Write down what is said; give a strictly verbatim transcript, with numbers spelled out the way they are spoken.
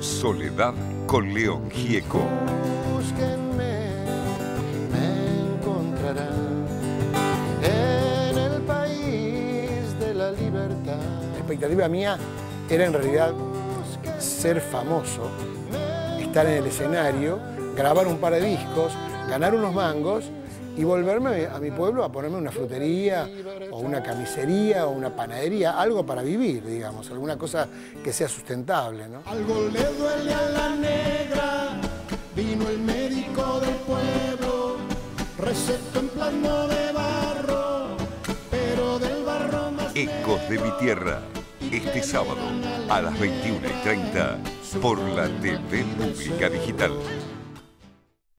Soledad con León Gieco. Búsquenme, me encontrarán en el país de la libertad. La expectativa mía era en realidad ser famoso, estar en el escenario, grabar un par de discos, ganar unos mangos y volverme a mi pueblo a ponerme una frutería o una camisería o una panadería, algo para vivir, digamos, alguna cosa que sea sustentable, ¿no? Algo le duele a la negra, vino el médico del pueblo, recetó en plasmo de barro, pero del barro más Ecos de mi tierra, este sábado a las veintiuna y treinta por la T V Pública Digital.